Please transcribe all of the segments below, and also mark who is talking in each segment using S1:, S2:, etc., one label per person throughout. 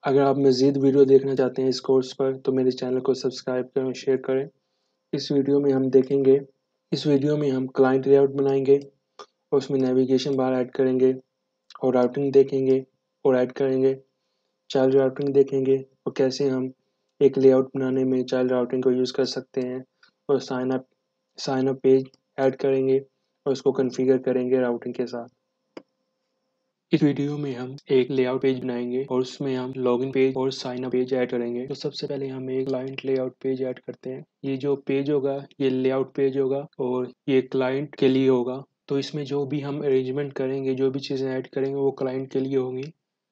S1: अगर आप मज़ीद वीडियो देखना चाहते हैं इस कोर्स पर तो मेरे चैनल को सब्सक्राइब करें और शेयर करें। इस वीडियो में हम क्लाइंट लेआउट बनाएंगे और उसमें नेविगेशन बार ऐड करेंगे और राउटिंग देखेंगे और ऐड करेंगे। चाइल्ड राउटिंग देखेंगे और कैसे हम एक लेआउट बनाने में चाइल्ड राउटिंग को यूज़ कर सकते हैं और साइन अप पेज ऐड करेंगे और उसको कॉन्फ़िगर करेंगे राउटिंग के साथ। इस वीडियो में हम एक लेआउट पेज बनाएंगे और उसमें हम लॉगिन पेज और साइन अप पेज ऐड करेंगे। तो सबसे पहले हम एक क्लाइंट लेआउट पेज ऐड करते हैं। ये जो पेज होगा ये लेआउट पेज होगा और ये क्लाइंट के लिए होगा। तो इसमें जो भी हम अरेंजमेंट करेंगे, जो भी चीज़ें ऐड करेंगे वो क्लाइंट के लिए होंगी।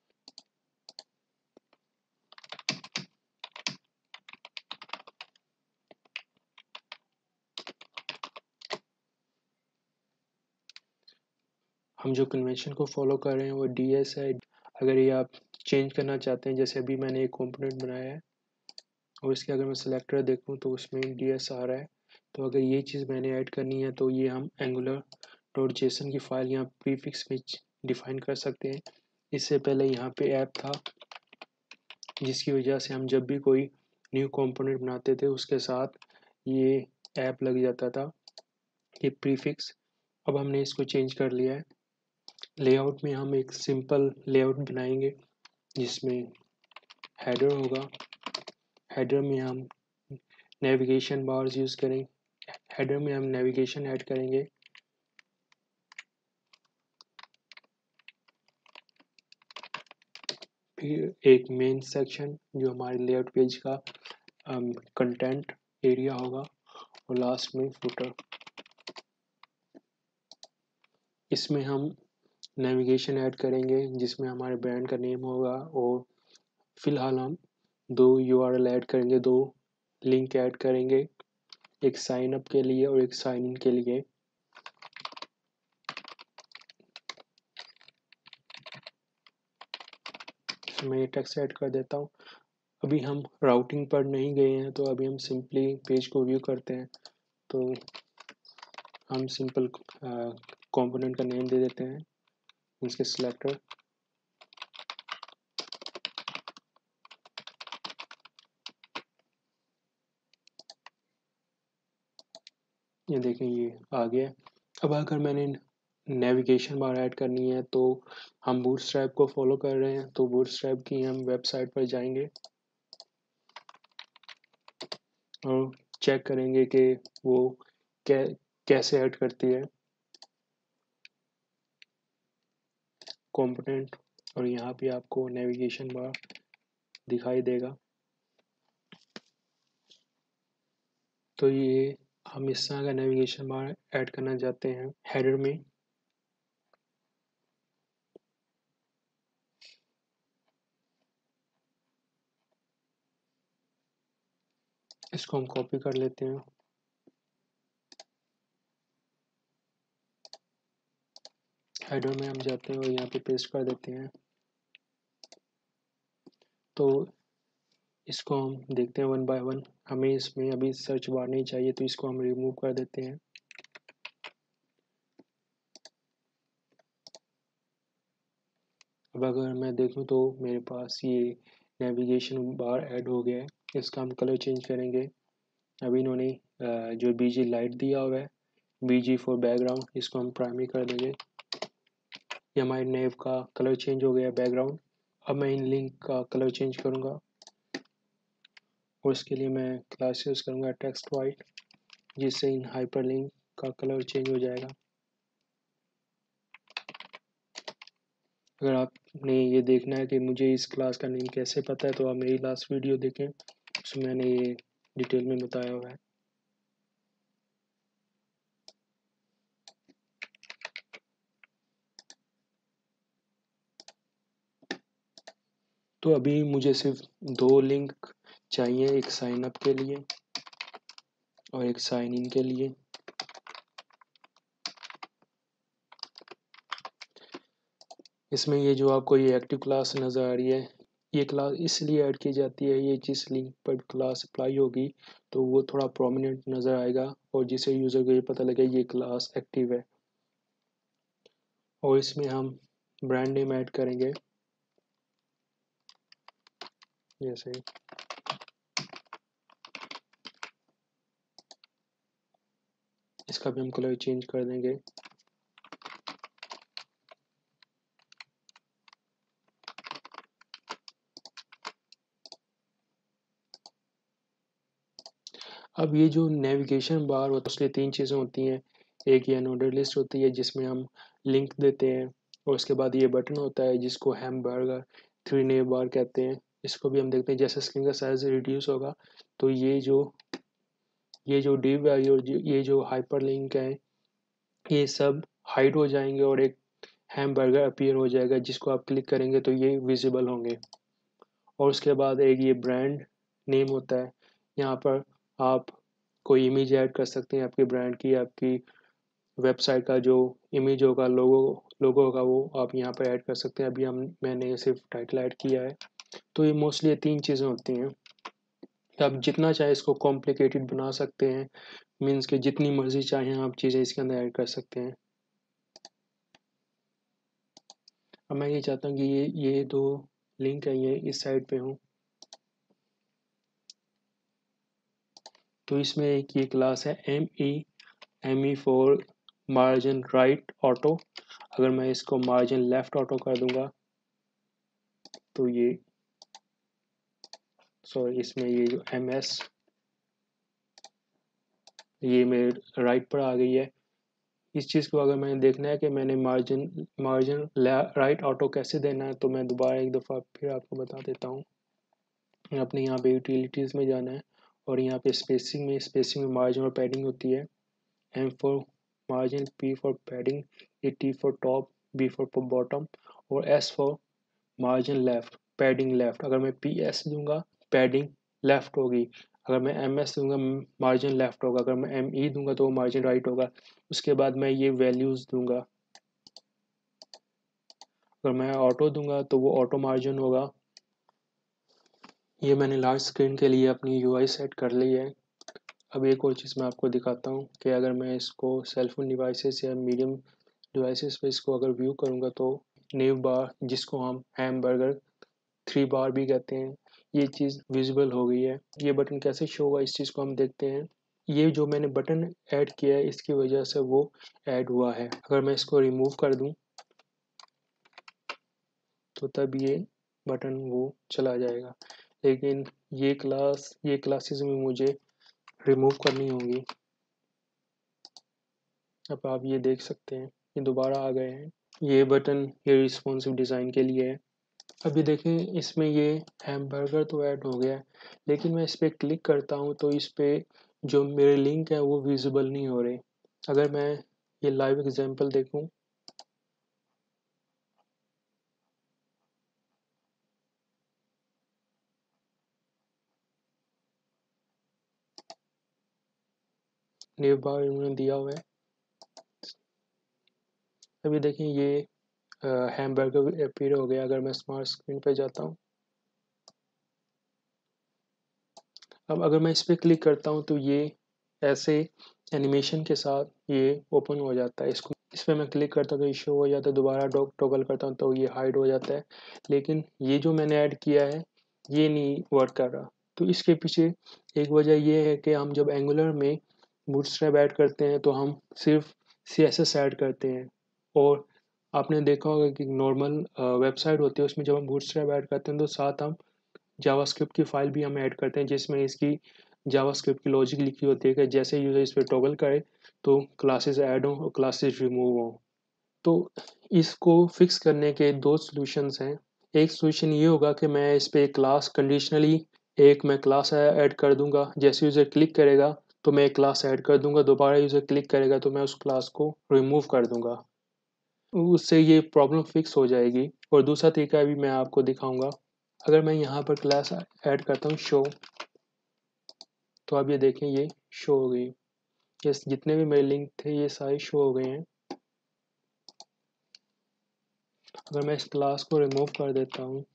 S1: हम जो कन्वेंशन को फॉलो कर रहे हैं वो DS है। अगर ये आप चेंज करना चाहते हैं, जैसे अभी मैंने एक कंपोनेंट बनाया है और इसके अगर मैं सिलेक्टर देखूं तो उसमें DS आ रहा है। तो अगर ये चीज़ मैंने ऐड करनी है तो ये हम angular.json की फाइल यहाँ प्रीफिक्स में डिफाइन कर सकते हैं। इससे पहले यहाँ पे ऐप था, जिसकी वजह से हम जब भी कोई न्यू कंपोनेंट बनाते थे उसके साथ ये ऐप लग जाता था, ये प्रीफिक्स। अब हमने इसको चेंज कर लिया है। लेआउट में हम एक सिंपल लेआउट बनाएंगे जिसमें हेडर होगा। हेडर में हम नेविगेशन बार्स यूज़ करें। हेडर में हम नेविगेशन ऐड करेंगे। फिर एक मेन सेक्शन जो हमारे लेआउट पेज का कंटेंट एरिया होगा और लास्ट में फुटर। इसमें हम नेविगेशन ऐड करेंगे जिसमें हमारे ब्रांड का नेम होगा और फिलहाल हम 2 URL ऐड करेंगे, 2 लिंक ऐड करेंगे, एक साइन अप के लिए और एक साइन इन के लिए। मैं ये टेक्स्ट ऐड कर देता हूँ। अभी हम राउटिंग पर नहीं गए हैं तो अभी हम सिंपली पेज को व्यू करते हैं। तो हम सिंपल कंपोनेंट का नेम दे देते हैं, इसके सिलेक्टर। ये देखें ये आ गया। अब अगर मैंने नेविगेशन बार ऐड करनी है तो हम बूटस्ट्रैप को फॉलो कर रहे हैं, तो बूटस्ट्रैप की हम वेबसाइट पर जाएंगे और चेक करेंगे कि वो कैसे ऐड करती है कंपोनेंट। और यहाँ पे आपको नेविगेशन बार दिखाई देगा। तो ये हम इस तरह का नेविगेशन बार ऐड करना चाहते हैं हेडर में। इसको हम कॉपी कर लेते हैं। हेडर में हम जाते हैं और यहाँ पे पेस्ट कर देते हैं। तो इसको हम देखते हैं 1 बाय 1। हमें इसमें अभी सर्च बार नहीं चाहिए तो इसको हम रिमूव कर देते हैं। अब अगर मैं देखूं तो मेरे पास ये नेविगेशन बार ऐड हो गया है। इसका हम कलर चेंज करेंगे। अभी इन्होंने जो BG लाइट दिया हुआ है, BG फॉर बैकग्राउंड, इसको हम प्राइमरी कर देंगे। ये हमारे नेव का कलर चेंज हो गया बैकग्राउंड। अब मैं इन लिंक का कलर चेंज करूँगा और इसके लिए मैं क्लास यूज़ करूँगा टेक्स्ट वाइट, जिससे इन हाइपरलिंक का कलर चेंज हो जाएगा। अगर आपने ये देखना है कि मुझे इस क्लास का नेम कैसे पता है तो आप मेरी लास्ट वीडियो देखें, उसमें मैंने ये डिटेल में बताया हुआ है। तो अभी मुझे सिर्फ 2 लिंक चाहिए, एक साइन अप के लिए और एक साइन इन के लिए। इसमें ये जो आपको ये एक्टिव क्लास नज़र आ रही है, ये क्लास इसलिए ऐड की जाती है, ये जिस लिंक पर क्लास अप्लाई होगी तो वो थोड़ा प्रोमिनेंट नज़र आएगा और जिससे यूज़र को ये पता लगे ये क्लास एक्टिव है। और इसमें हम ब्रांड नेम ऐड करेंगे। जैसे इसका भी हम कलर चेंज कर देंगे। अब ये जो नेविगेशन बार होता है उसके 3 चीज़ें होती हैं। एक ये नोडेड लिस्ट होती है जिसमें हम लिंक देते हैं, और उसके बाद ये बटन होता है जिसको हैमबर्गर 3 नेव बार कहते हैं। इसको भी हम देखते हैं जैसे स्क्रीन का साइज रिड्यूस होगा तो ये जो डिव है और ये जो हाइपर लिंक है ये सब हाइड हो जाएंगे और एक हैमबर्गर अपीयर हो जाएगा जिसको आप क्लिक करेंगे तो ये विजिबल होंगे। और उसके बाद एक ये ब्रांड नेम होता है, यहाँ पर आप कोई इमेज ऐड कर सकते हैं आपके ब्रांड की, आपकी वेबसाइट का जो इमेज होगा, लोगो लोगो होगा, वो आप यहाँ पर ऐड कर सकते हैं। अभी मैंने सिर्फ टाइटल ऐड किया है। तो ये मोस्टली ये 3 चीज़ें होती हैं। आप जितना चाहे इसको कॉम्प्लिकेटेड बना सकते हैं, मीन्स कि जितनी मर्जी चाहें आप चीज़ें इसके अंदर ऐड कर सकते हैं। अब मैं ये चाहता हूँ कि ये 2 लिंक है ये इस साइड पे हूँ, तो इसमें एक ये क्लास है M E for margin right auto. अगर मैं इसको मार्जिन लेफ्ट ऑटो कर दूंगा तो ये सॉरी इसमें ये जो एम एस ये मेरे राइट पर आ गई है। इस चीज़ को अगर मैंने देखना है कि मैंने मार्जिन राइट ऑटो कैसे देना है तो मैं दोबारा एक दफ़ा फिर आपको बता देता हूँ। अपने यहाँ पे यूटिलिटीज़ में जाना है और यहाँ पे स्पेसिंग में मार्जिन और पैडिंग होती है। M for margin, P for padding, A T for top, B for bottom और S for margin left, padding left. अगर मैं पी एस दूंगा पैडिंग लेफ्ट होगी, अगर मैं एम एस दूंगा मार्जिन लेफ्ट होगा, अगर मैं एम ई दूंगा तो वो मार्जिन राइट होगा। उसके बाद मैं ये वैल्यूज़ दूंगा, अगर मैं ऑटो दूंगा तो वो ऑटो मार्जिन होगा। ये मैंने लार्ज स्क्रीन के लिए अपनी यूआई सेट कर ली है। अब एक और चीज़ मैं आपको दिखाता हूँ कि अगर मैं इसको सेलफोन डिवाइसेस या मीडियम डिवाइसेस पे इसको अगर व्यू करूँगा तो नेव बार जिसको हम हैमबर्गर 3 बार भी कहते हैं, ये चीज़ विजिबल हो गई है। ये बटन कैसे शो हुआ इस चीज़ को हम देखते हैं। ये जो मैंने बटन ऐड किया है इसकी वजह से वो ऐड हुआ है। अगर मैं इसको रिमूव कर दूं तो तब ये बटन वो चला जाएगा, लेकिन ये क्लासेस में मुझे रिमूव करनी होंगी। अब आप ये देख सकते हैं ये दोबारा आ गए हैं। ये बटन ये रिस्पॉन्सिव डिज़ाइन के लिए है। अभी देखें इसमें ये हैमबर्गर तो ऐड हो गया है, लेकिन मैं इस पर क्लिक करता हूँ तो इस पर जो मेरे लिंक है वो विजिबल नहीं हो रहे। अगर मैं ये लाइव एग्जांपल देखूँ न्यू बार इन्होंने दिया हुआ है। अभी देखें ये हैमबर्गर अपीयर हो गया। अगर मैं स्मार्ट स्क्रीन पे जाता हूँ, अब अगर मैं इस पर क्लिक करता हूँ तो ये ऐसे एनिमेशन के साथ ये ओपन हो जाता है। इसको इस पर मैं क्लिक करता हूँ तो ये शो हो जाता है, दोबारा टॉगल करता हूँ तो ये हाइड हो जाता है। लेकिन ये जो मैंने ऐड किया है ये नहीं वर्क कर रहा। तो इसके पीछे एक वजह ये है कि हम जब एंगुलर में बूटस्ट्रैप ऐड करते हैं तो हम सिर्फ CSS ऐड करते हैं, और आपने देखा होगा कि नॉर्मल वेबसाइट होती है उसमें जब हम बूटस्ट्रैप ऐड करते हैं तो साथ हम जावास्क्रिप्ट की फाइल भी हम ऐड करते हैं जिसमें इसकी जावास्क्रिप्ट की लॉजिक लिखी होती है कि जैसे यूज़र इस पर टॉगल करे तो क्लासेस ऐड हों और क्लासेस रिमूव हों। तो इसको फिक्स करने के 2 सॉल्यूशंस हैं। एक सॉल्यूशन ये होगा कि मैं इस पे क्लास कंडीशनली एक मैं क्लास ऐड कर दूंगा, जैसे यूज़र क्लिक करेगा तो मैं एक क्लास ऐड कर दूंगा, दोबारा यूज़र क्लिक करेगा तो मैं उस क्लास को रिमूव कर दूंगा। उससे ये प्रॉब्लम फिक्स हो जाएगी। और दूसरा तरीका भी मैं आपको दिखाऊंगा। अगर मैं यहाँ पर क्लास ऐड करता हूँ शो, तो आप ये देखें ये शो हो गई। ये जितने भी मेरे लिंक थे ये सारे शो हो गए हैं। अगर मैं इस क्लास को रिमूव कर देता हूँ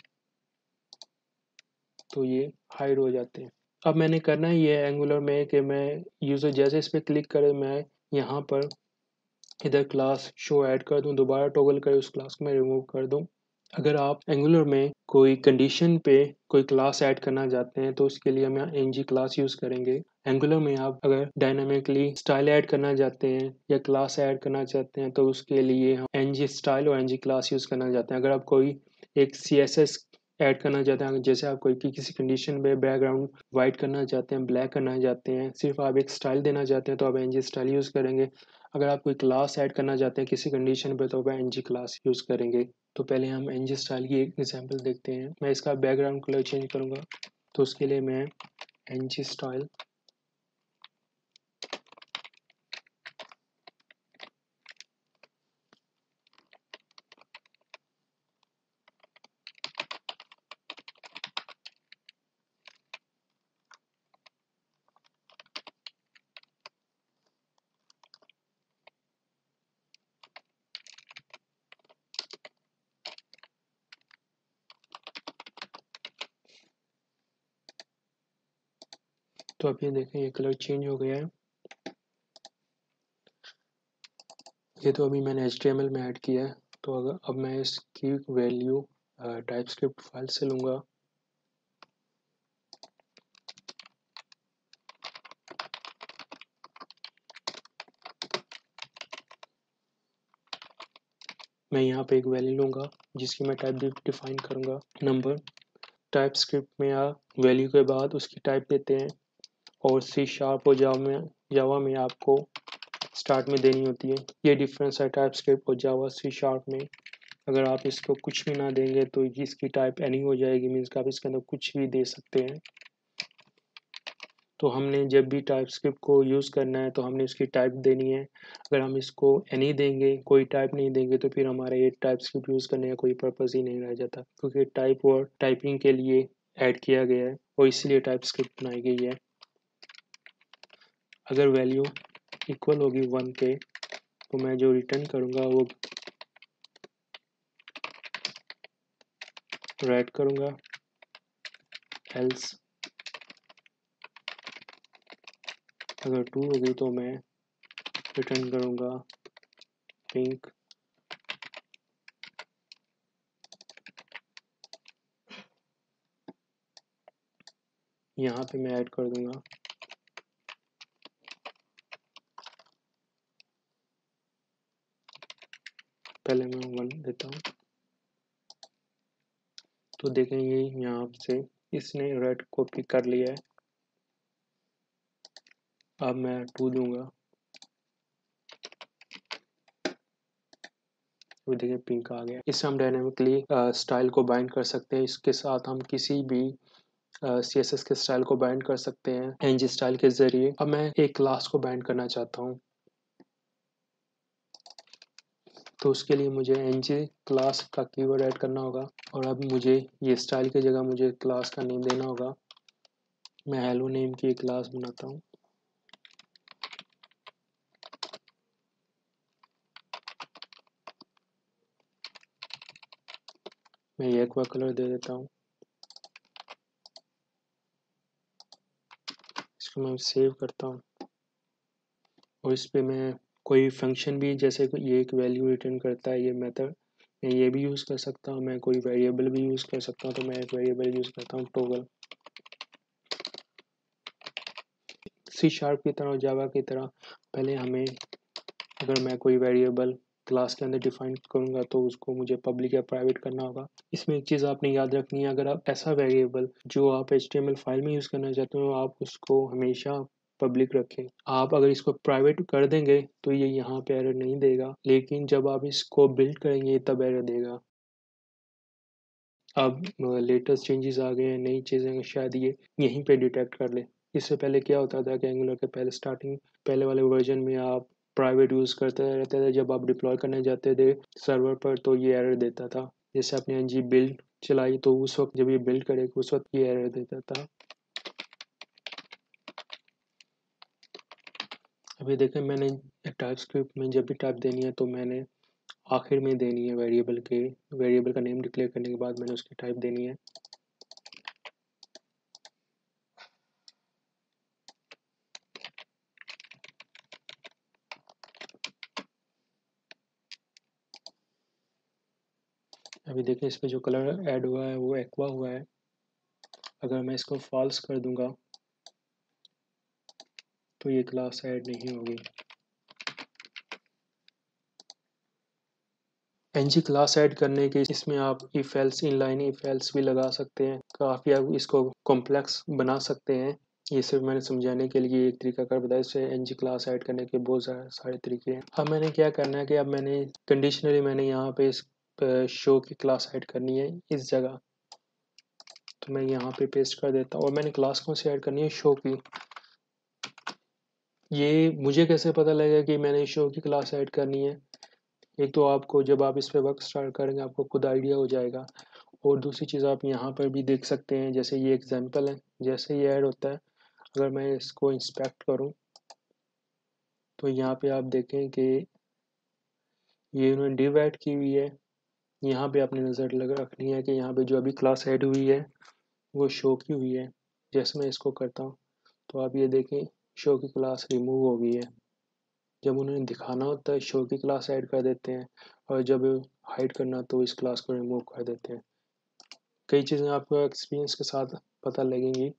S1: तो ये हाइड हो जाते हैं। अब मैंने करना ही है एंगुलर में कि मैं यूज़र जैसे इस पर क्लिक करे मैं यहाँ पर इधर क्लास शो ऐड कर दूँ, दोबारा टॉगल करे उस क्लास को मैं रिमूव कर दूँ। अगर आप एंगुलर में कोई कंडीशन पे कोई क्लास ऐड करना चाहते हैं तो उसके लिए हम यहाँ ng क्लास यूज़ करेंगे। एंगुलर में आप अगर डायनामिकली स्टाइल ऐड करना चाहते हैं या क्लास ऐड करना चाहते हैं तो उसके लिए हम ng स्टाइल और ng क्लास यूज़ करना चाहते हैं। अगर आप कोई एक CSS ऐड करना चाहते हैं, जैसे आप कोई किसी कंडीशन पे बैकग्राउंड वाइट करना चाहते हैं, ब्लैक करना चाहते हैं, सिर्फ आप एक स्टाइल देना चाहते हैं तो आप ng स्टाइल यूज़ करेंगे। अगर आप कोई क्लास ऐड करना चाहते हैं किसी कंडीशन पे तो आप ng क्लास यूज़ करेंगे। तो पहले हम ng स्टाइल की एक एग्जांपल देखते हैं। मैं इसका बैकग्राउंड कलर चेंज करूँगा, तो उसके लिए मैं ng स्टाइल तो अब ये देखें ये कलर चेंज हो गया है। ये तो अभी मैंने HTML में ऐड किया है। तो अगर अब मैं इसकी वैल्यू टाइपस्क्रिप्ट फाइल से लूँगा, मैं यहाँ पे एक वैल्यू लूँगा जिसकी मैं टाइप डिफाइन करूँगा नंबर। टाइपस्क्रिप्ट में आप वैल्यू के बाद उसकी टाइप देते हैं और C# और जावा में आपको स्टार्ट में देनी होती है। ये डिफरेंस है टाइपस्क्रिप्ट और जावा C# में। अगर आप इसको कुछ भी ना देंगे तो इसकी टाइप एनी हो जाएगी, मीन्स आप इसके अंदर कुछ भी दे सकते हैं। तो हमने जब भी टाइपस्क्रिप्ट को यूज़ करना है तो हमने उसकी टाइप देनी है। अगर हम इसको एनी देंगे, कोई टाइप नहीं देंगे, तो फिर हमारा ये टाइपस्क्रिप्ट यूज़ करने का कोई पर्पज़ ही नहीं रह जाता, क्योंकि टाइप और टाइपिंग के लिए ऐड किया गया है और इसलिए टाइपस्क्रिप्ट बनाई गई है। अगर वैल्यू इक्वल होगी 1 के तो मैं जो रिटर्न करूँगा वो राइट करूँगा, एल्स अगर 2 होगी तो मैं रिटर्न करूँगा पिंक। यहाँ पे मैं ऐड कर दूँगा पहले मैं 1 देता हूँ। तो देखेंगे यहाँ से इसने रेड कॉपी कर लिया है। अब मैं 2 दूंगा, वो देखिए पिंक आ गया। इससे हम डायनामिकली स्टाइल को बाइंड कर सकते हैं। इसके साथ हम किसी भी CSS के स्टाइल को बाइंड कर सकते हैं ng स्टाइल के जरिए। अब मैं एक क्लास को बाइंड करना चाहता हूँ, तो उसके लिए मुझे ng क्लास का कीवर्ड ऐड करना होगा और अब मुझे ये स्टाइल की जगह मुझे क्लास का नेम देना होगा। मैं हेलो नेम की एक क्लास बनाता हूँ। मैं ये एक्वा कलर दे देता हूँ। इसको मैं सेव करता हूँ और इस पे मैं कोई फंक्शन भी, जैसे ये एक वैल्यू रिटर्न करता है ये मेथड, मैं ये भी यूज़ कर सकता हूँ। मैं कोई वेरिएबल भी यूज़ कर सकता हूँ, तो मैं एक वेरिएबल यूज़ करता हूँ टॉगल। C# की तरह और जावा की तरह पहले हमें, अगर मैं कोई वेरिएबल क्लास के अंदर डिफाइन करूँगा तो उसको मुझे पब्लिक या प्राइवेट करना होगा। इसमें एक चीज़ आपने याद रखनी है, अगर आप ऐसा वेरिएबल जो आप HTML फाइल में यूज़ करना चाहते हो आप उसको हमेशा पब्लिक रखें। आप अगर इसको प्राइवेट कर देंगे तो ये यहाँ पे एरर नहीं देगा, लेकिन जब आप इसको बिल्ड करेंगे तब एरर देगा। अब लेटेस्ट चेंजेस आ गए हैं, नई चीज़ें शायद ये यहीं पे डिटेक्ट कर ले। इससे पहले क्या होता था कि एंगुलर के पहले वाले वर्जन में आप प्राइवेट यूज़ करते रहते थे। जब आप डिप्लॉय करने जाते थे सर्वर पर तो ये एरर देता था। जैसे आपने ng बिल्ड चलाई तो उस वक्त जब ये बिल्ड करेगा उस वक्त ये एरर देता था। अभी देखें मैंने टाइपस्क्रिप्ट में जब भी टाइप देनी है तो मैंने आखिर में देनी है वेरिएबल का नेम डिक्लेयर करने के बाद मैंने उसकी टाइप देनी है। अभी देखें इस पे जो कलर ऐड हुआ है वो एक्वा हुआ है। अगर मैं इसको फॉल्स कर दूंगा तो ये क्लास ऐड नहीं होगी। एनजी क्लास ऐड करने के इसमें आप if else inline if else भी लगा सकते हैं, काफ़ी आप इसको कॉम्प्लेक्स बना सकते हैं। ये सिर्फ मैंने समझाने के लिए एक तरीका कर बताया। इससे एनजी क्लास ऐड करने के बहुत सारे तरीके हैं। अब मैंने क्या करना है कि अब मैंने कंडीशनली मैंने यहाँ पे इस शो की क्लास ऐड करनी है इस जगह, तो मैं यहाँ पे पेस्ट कर देता हूँ। और मैंने क्लास कौन सी ऐड करनी है, शो की। ये मुझे कैसे पता लगेगा कि मैंने शो की क्लास ऐड करनी है? एक तो आपको जब आप इस पे वर्क स्टार्ट करेंगे आपको खुद आइडिया हो जाएगा। और दूसरी चीज़ आप यहाँ पर भी देख सकते हैं, जैसे ये एग्जांपल है, जैसे ये ऐड होता है अगर मैं इसको इंस्पेक्ट करूँ तो यहाँ पे आप देखें कि ये इन्होंने डिव ऐड की हुई है। यहाँ पे आपने नज़र लगा रखनी है कि यहाँ पे जो अभी क्लास ऐड हुई है वो शो की हुई है। जैसे मैं इसको करता हूँ तो आप ये देखें शो की क्लास रिमूव हो गई है। जब उन्हें दिखाना होता है शो की क्लास ऐड कर देते हैं, और जब हाइड करना तो इस क्लास को रिमूव कर देते हैं। कई चीज़ें आपको एक्सपीरियंस के साथ पता लगेंगी।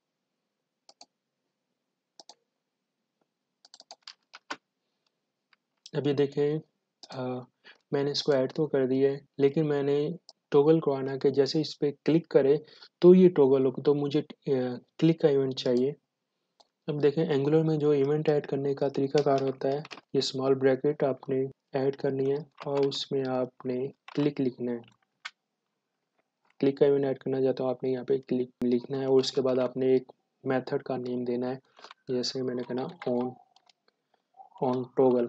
S1: अभी देखें मैंने इसको ऐड तो कर दिया है, लेकिन मैंने टॉगल करवाना कि जैसे इस पर क्लिक करे तो ये टॉगल हो, तो मुझे क्लिक का इवेंट चाहिए। अब देखें एंगुलर में जो इवेंट ऐड करने का तरीकाकार होता है, ये स्मॉल ब्रैकेट आपने ऐड करनी है और उसमें आपने क्लिक लिखना है। क्लिक का इवेंट ऐड करना चाहता हूँ, आपने यहाँ पे क्लिक लिखना है और उसके बाद आपने एक मेथड का नेम देना है। जैसे मैंने कहना ऑन टॉगल।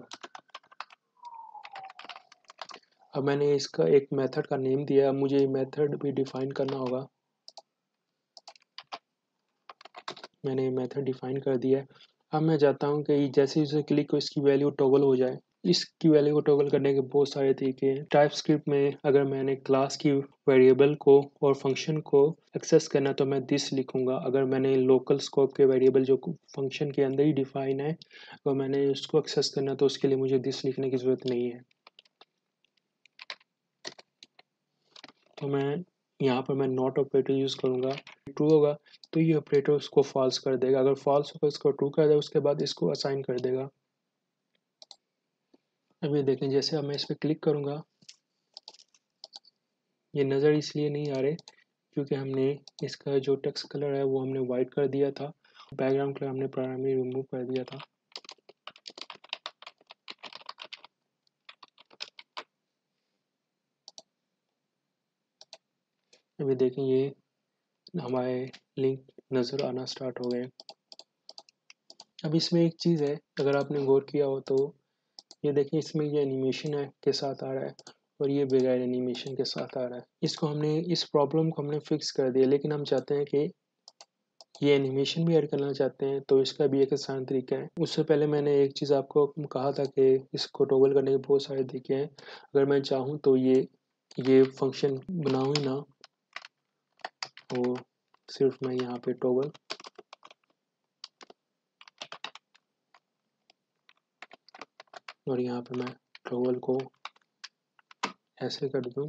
S1: अब मैंने इसका एक मेथड का नेम दिया, अब मुझे मेथड भी डिफाइन करना होगा। मैंने मेथड डिफाइन कर दिया है। अब मैं चाहता हूँ कि जैसे इसे क्लिक हो इसकी वैल्यू टॉगल हो जाए। इसकी वैल्यू को टॉगल करने के बहुत सारे तरीके हैं। टाइप स्क्रिप्ट में अगर मैंने क्लास की वेरिएबल को और फंक्शन को एक्सेस करना तो मैं दिस लिखूंगा। अगर मैंने लोकल स्कोप के वेरिएबल जो फंक्शन के अंदर ही डिफाइन है तो मैंने उसको एक्सेस करना तो उसके लिए मुझे दिस लिखने की ज़रूरत नहीं है। तो मैं यहाँ पर मैं नॉट ऑपरेटर यूज़ करूँगा। ट्रू होगा तो ये ऑपरेटर उसको फॉल्स कर देगा, अगर फॉल्स होगा इसको ट्रू कर देगा, उसके बाद इसको असाइन कर देगा। अब ये देखें जैसे अब मैं इस पर क्लिक करूँगा, ये नज़र इसलिए नहीं आ रहे क्योंकि हमने इसका जो टेक्स्ट कलर है वो हमने वाइट कर दिया था, बैकग्राउंड कलर हमने प्राइमरी रिमूव कर दिया था। अभी देखें ये हमारे लिंक नज़र आना स्टार्ट हो गए। अब इसमें एक चीज़ है, अगर आपने गौर किया हो तो ये देखिए इसमें ये एनिमेशन है के साथ आ रहा है और ये बगैर एनिमेशन के साथ आ रहा है। इसको हमने इस प्रॉब्लम को हमने फिक्स कर दिया, लेकिन हम चाहते हैं कि ये एनिमेशन भी ऐड करना चाहते हैं तो इसका भी एक आसान तरीका है। उससे पहले मैंने एक चीज़ आपको कहा था कि इसको टॉगल करने के बहुत सारे तरीके हैं। अगर मैं चाहूँ तो ये फंक्शन बनाऊँ ही ना, वो सिर्फ मैं यहाँ पे टॉगल और यहाँ पे मैं टॉगल को ऐसे कर दूँ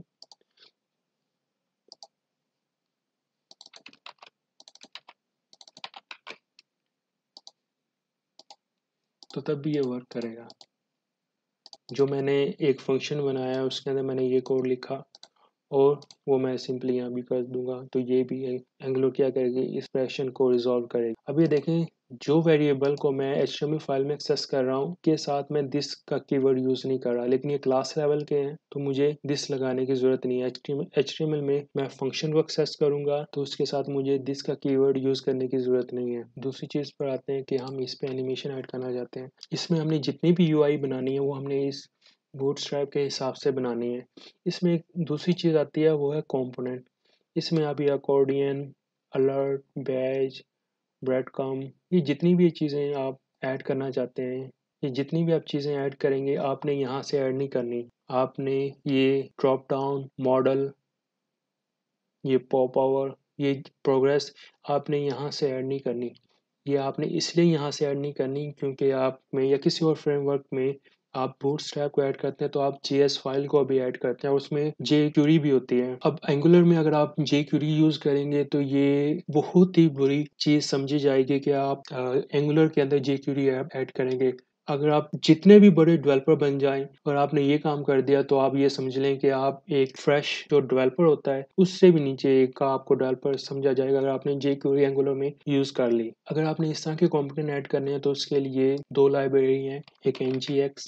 S1: तो तब भी ये वर्क करेगा। जो मैंने एक फंक्शन बनाया है उसके अंदर मैंने ये कोड लिखा और वो मैं सिंपली यहाँ भी कर दूंगा तो ये भी एंगुलर क्या करेगी, इस एक्सप्रेशन को रिजॉल्व करेगी। अब ये देखें जो वेरिएबल को मैं HTML फाइल में एक्सेस कर रहा हूँ के साथ मैं दिस का कीवर्ड यूज़ नहीं कर रहा, लेकिन ये क्लास लेवल के हैं तो मुझे दिस लगाने की ज़रूरत नहीं है। HTML में मैं फंक्शन को एक्सेस करूँगा तो उसके साथ मुझे दिस का कीवर्ड यूज़ करने की ज़रूरत नहीं है। दूसरी चीज़ पर आते हैं कि हम इस पर एनिमेशन ऐड करना चाहते हैं। इसमें हमने जितनी भी UI बनानी है वो हमने इस बूटस्ट्रैप के हिसाब से बनानी है। इसमें एक दूसरी चीज़ आती है वो है कंपोनेंट। इसमें आप ये accordion, alert, badge, breadcrumb, ये जितनी भी चीज़ें आप ऐड करना चाहते हैं, ये जितनी भी आप चीज़ें ऐड करेंगे आपने यहाँ से ऐड नहीं करनी। आपने ये ड्रॉप डाउन मॉडल, ये पॉप आवर, ये प्रोग्रेस आपने यहाँ से ऐड नहीं करनी। ये आपने इसलिए यहाँ से ऐड नहीं करनी क्योंकि आप में या किसी और फ्रेमवर्क में आप बूटस्ट्रैप को ऐड करते हैं तो आप JS फाइल को भी ऐड करते हैं और उसमें jQuery भी होती है। अब एंगुलर में अगर आप jQuery यूज करेंगे तो ये बहुत ही बुरी चीज समझी जाएगी कि आप एंगुलर के अंदर jQuery ऐड करेंगे। अगर आप जितने भी बड़े डेवलपर बन जाएं और आपने ये काम कर दिया तो आप ये समझ लें कि आप एक फ्रेश जो डेवलपर होता है उससे भी नीचे का आपको डेवलपर समझा जाएगा अगर आपने jQuery एंगुलर में यूज कर ली। अगर आपने इस तरह के कंपोनेंट ऐड करने हैं तो उसके लिए दो लाइब्रेरी हैं, एक ngx,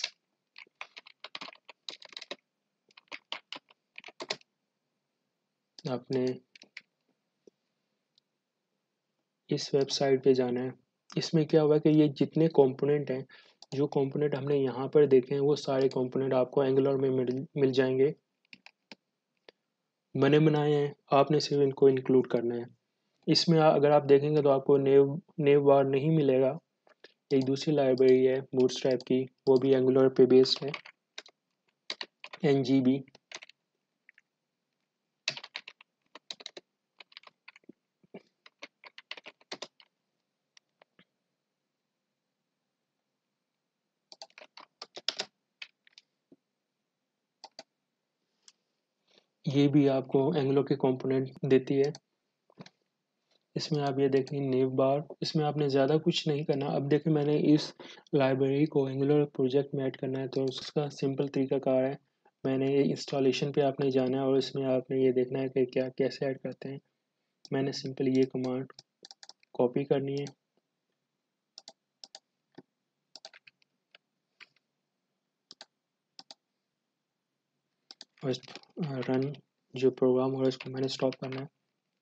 S1: आपने इस वेबसाइट पे जाना है। इसमें क्या हुआ कि ये जितने कंपोनेंट हैं, जो कंपोनेंट हमने यहाँ पर देखे हैं वो सारे कंपोनेंट आपको एंगुलर में मिल जाएंगे। बने बनाए हैं, आपने सिर्फ इनको इंक्लूड करना है। इसमें अगर आप देखेंगे तो आपको नेव बार नहीं मिलेगा। एक दूसरी लाइब्रेरी है बूटस्ट्रैप की, वो भी एंगुलर पे बेस्ड है, ngb। ये भी आपको एंगुलर के कंपोनेंट देती है। इसमें आप ये देखें नेव बार, इसमें आपने ज़्यादा कुछ नहीं करना। अब देखें मैंने इस लाइब्रेरी को एंगुलर प्रोजेक्ट में ऐड करना है तो उसका सिंपल तरीकाकार है। मैंने इंस्टॉलेशन पे आपने जाना है और इसमें आपने ये देखना है कि क्या कैसे ऐड करते हैं। मैंने सिंपल ये कमांड कॉपी करनी है और रन जो प्रोग्राम हो रहा है उसको मैंने स्टॉप करना है।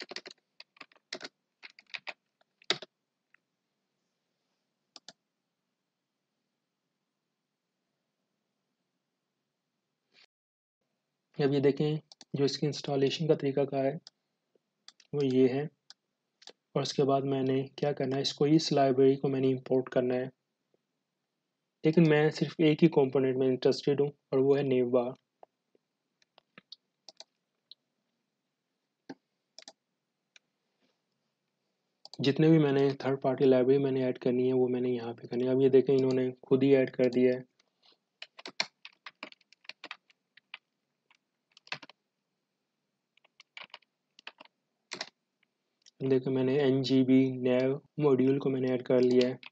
S1: अब ये देखें जो इसकी इंस्टॉलेशन का तरीका का है वो ये है। और उसके बाद मैंने क्या करना है, इसको इस लाइब्रेरी को मैंने इंपोर्ट करना है। लेकिन मैं सिर्फ एक ही कंपोनेंट में इंटरेस्टेड हूँ और वो है नेव बार। जितने भी मैंने थर्ड पार्टी लाइब्रेरी मैंने ऐड करनी है वो मैंने यहाँ पे करनी है। अब ये देखें इन्होंने खुद ही ऐड कर दिया है। देखो मैंने ngb nav मॉड्यूल को मैंने ऐड कर लिया है।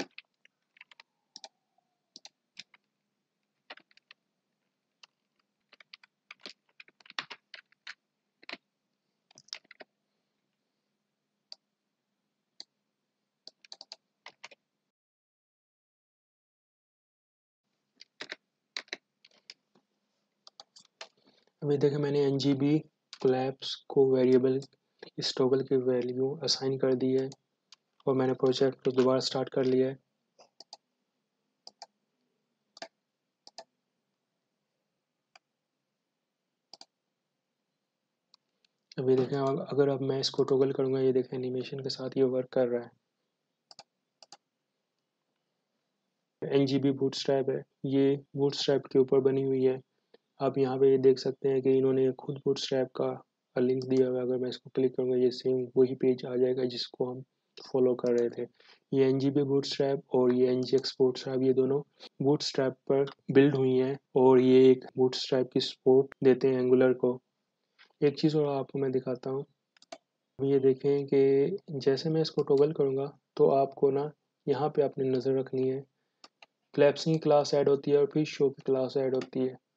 S1: अभी देखें मैंने ngb collapse को वेरिएबल इस टॉगल की वैल्यू असाइन कर दी है और मैंने प्रोजेक्ट को दोबारा स्टार्ट कर लिया है। अभी देखें अगर अब मैं इसको टॉगल करूँगा, ये देखें एनिमेशन के साथ ये वर्क कर रहा है। ngb बूटस्ट्रैप है, ये बूटस्ट्रैप के ऊपर बनी हुई है। आप यहाँ पे ये देख सकते हैं कि इन्होंने खुद बूटस्ट्रैप का लिंक दिया हुआ है। अगर मैं इसको क्लिक करूँगा ये सेम वही पेज आ जाएगा जिसको हम फॉलो कर रहे थे। ये ngb बूटस्ट्रैप और ये ngx बूटस्ट्रैप ये दोनों बूटस्ट्रैप पर बिल्ड हुई हैं और ये एक बूटस्ट्रैप की सपोर्ट देते हैं एंगुलर को। एक चीज़ और आपको मैं दिखाता हूँ। ये देखें कि जैसे मैं इसको टॉगल करूँगा तो आपको ना यहाँ पे आपने नज़र रखनी है, क्लैप्सिंग क्लास ऐड होती है और फिर शो की क्लास ऐड होती है।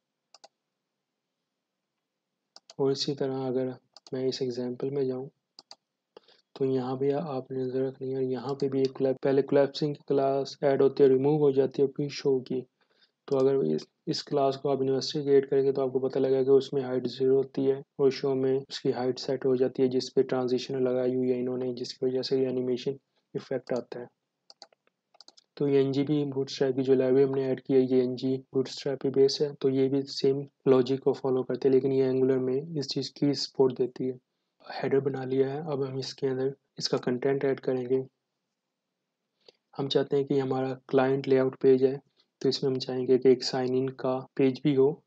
S1: और इसी तरह अगर मैं इस एग्जांपल में जाऊं तो यहाँ भी आपने नज़र रखनी है, यहाँ पे भी एक पहले कोलैप्सिंग की क्लास ऐड होती है, रिमूव हो जाती है, फिर शो की। तो अगर इस क्लास को आप इन्वेस्टिगेट करेंगे तो आपको पता लगेगा कि उसमें हाइट 0 होती है और शो में उसकी हाइट सेट हो जाती है जिस पे ट्रांजिशन लगाई हुई है इन्होंने, जिसकी वजह से ये एनिमेशन इफेक्ट आता है। तो ये ngb बूटस्ट्रैप की जो लाइब्रेरी हमने ऐड की है ये ng बूटस्ट्रैप पे बेस है, तो ये भी सेम लॉजिक को फॉलो करते हैं लेकिन ये एंगुलर में इस चीज़ की सपोर्ट देती है। हेडर बना लिया है, अब हम इसके अंदर इसका कंटेंट ऐड करेंगे। हम चाहते हैं कि हमारा क्लाइंट लेआउट पेज है तो इसमें हम चाहेंगे कि एक साइन इन का पेज भी हो।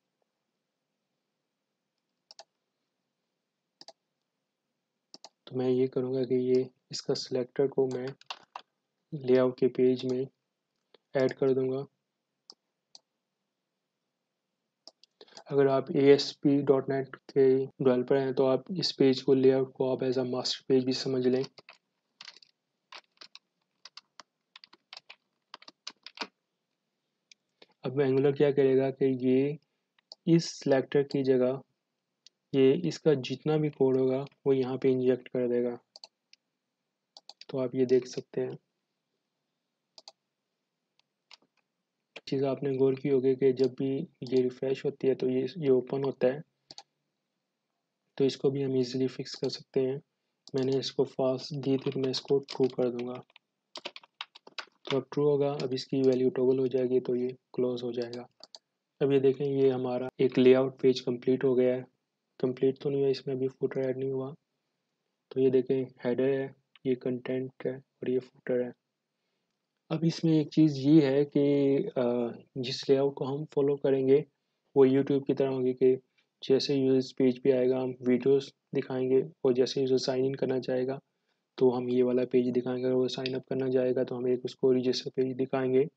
S1: तो मैं ये करूँगा कि ये इसका सिलेक्टर को मैं लेआउट के पेज में ऐड कर दूँगा। अगर आप ASP.NET के डेवलपर हैं तो आप इस पेज को, लेआउट को आप एज अ मास्टर पेज भी समझ लें। अब एंगुलर क्या करेगा कि ये इस सिलेक्टर की जगह ये इसका जितना भी कोड होगा वो यहाँ पे इंजेक्ट कर देगा। तो आप ये देख सकते हैं। चीज़ आपने गौर की होगी कि जब भी ये रिफ्रेश होती है तो ये ओपन होता है, तो इसको भी हम इजीली फिक्स कर सकते हैं। मैंने इसको फास्ट दी थी तो मैं इसको ट्रू कर दूंगा, तो अब ट्रू होगा। अब इसकी वैल्यू टॉगल हो जाएगी तो ये क्लोज हो जाएगा। अब ये देखें, ये हमारा एक लेआउट पेज कंप्लीट हो गया है। कंप्लीट तो नहीं हुआ, इसमें अभी फुटर ऐड नहीं हुआ। तो ये देखें, हेडर है, ये कंटेंट है और ये फुटर है। अब इसमें एक चीज़ ये है कि जिस लेआउट को हम फॉलो करेंगे वो यूट्यूब की तरह होगी कि जैसे यूज़र इस पेज पे आएगा हम वीडियोस दिखाएंगे, और जैसे यूज़र साइन इन करना चाहेगा तो हम ये वाला पेज दिखाएंगे, अगर वो साइन अप करना चाहेगा तो हम एक उसको रजिस्टर पेज दिखाएंगे।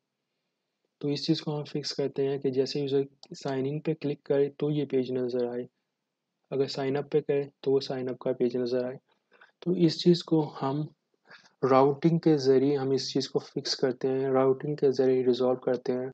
S1: तो इस चीज़ को हम फिक्स करते हैं कि जैसे यूज़र साइन इन पे क्लिक करे तो ये पेज नज़र आए, अगर साइन अप पे करे तो वो साइन अप का पेज नज़र आए। तो इस चीज़ को हम राउटिंग के ज़रिए हम इस चीज़ को फिक्स करते हैं, राउटिंग के ज़रिए रिजॉल्व करते हैं।